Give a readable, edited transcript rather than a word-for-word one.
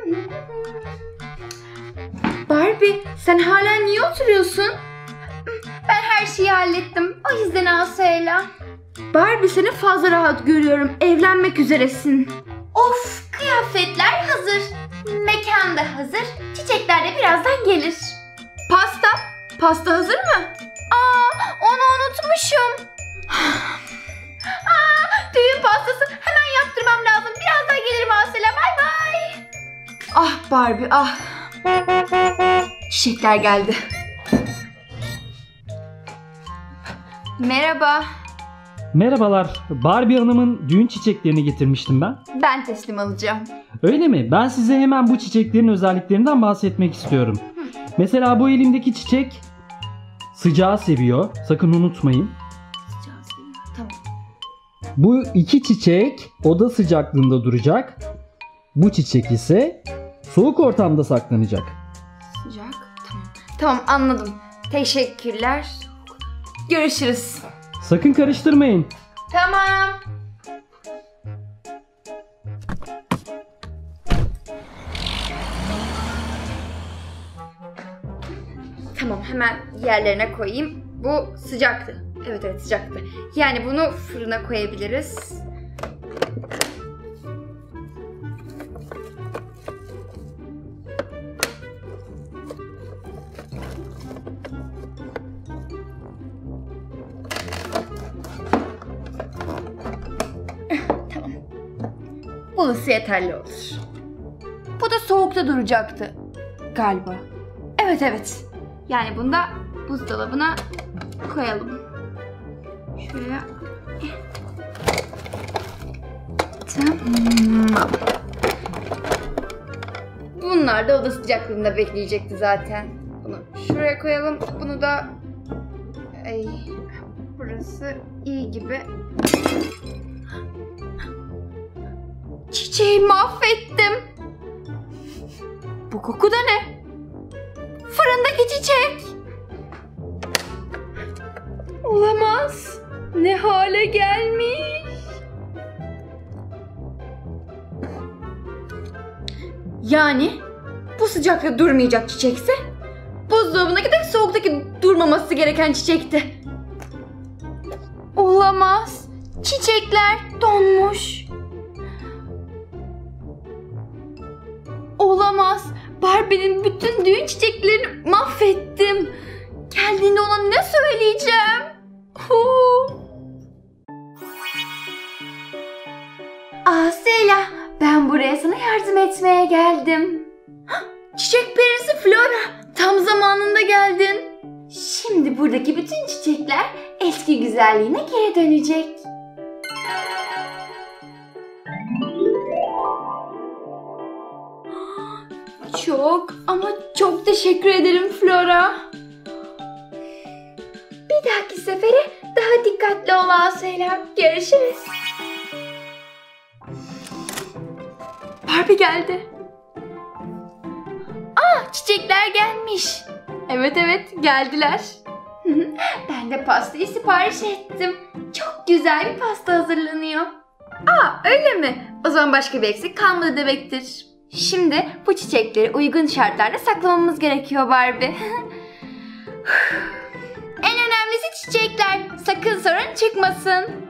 Barbie, sen hala niye oturuyorsun? Ben her şeyi hallettim. O yüzden Asela. Barbie, seni fazla rahat görüyorum. Evlenmek üzeresin. Of, kıyafetler hazır. Mekan da hazır. Çiçekler de birazdan gelir. Pasta? Pasta hazır mı? Onu unutmuşum. Düğün pastası. Hemen yaptırmam lazım. Birazdan gelirim Asela. Bay bay. Ah Barbie, ah. Çiçekler geldi. Merhaba. Merhabalar. Barbie Hanım'ın düğün çiçeklerini getirmiştim ben. Ben teslim alacağım. Öyle mi? Ben size hemen bu çiçeklerin özelliklerinden bahsetmek istiyorum. Mesela bu elimdeki çiçek sıcağı seviyor. Sakın unutmayın. Sıcağı seviyor. Tamam. Bu iki çiçek oda sıcaklığında duracak. Bu çiçek ise soğuk ortamda saklanacak. Sıcak. Tamam. Tamam, anladım. Teşekkürler. Görüşürüz. Sakın karıştırmayın. Tamam. Tamam, hemen yerlerine koyayım. Bu sıcaktı. Evet sıcaktı. Yani bunu fırına koyabiliriz. Tamam. Bu ısı yeterli olur. Bu da soğukta duracaktı galiba. Evet. Yani bunu da buzdolabına koyalım. Şuraya. Tamam. Bunlar da oda sıcaklığında bekleyecekti zaten. Bunu şuraya koyalım. Bunu da burası iyi gibi. Çiçeği mahvettim. Bu koku da ne? Fırındaki çiçek. Olamaz. Ne hale gelmiş. Yani bu sıcakta durmayacak çiçekse buzdolabındaki de soğuktaki durmaması gereken çiçekti. Olamaz. Çiçekler donmuş. Olamaz. Barbie'nin bütün düğün çiçeklerini mahvettim. Geldiğinde ona ne söyleyeceğim? Asela, ben buraya sana yardım etmeye geldim. Çiçek perisi Flora, tam zamanında geldin. Şimdi buradaki bütün çiçekler eski güzelliğine geri dönecek. Çok ama çok teşekkür ederim Flora. Bir dahaki sefere daha dikkatli ol Asela. Görüşürüz. Barbie geldi. Çiçekler gelmiş. Evet geldiler. Ben de pastayı sipariş ettim. Çok güzel bir pasta hazırlanıyor. Öyle mi? O zaman başka bir eksik kalmadı demektir. Şimdi bu çiçekleri uygun şartlarda saklamamız gerekiyor Barbie. En önemlisi çiçekler. Sakın sorun çıkmasın.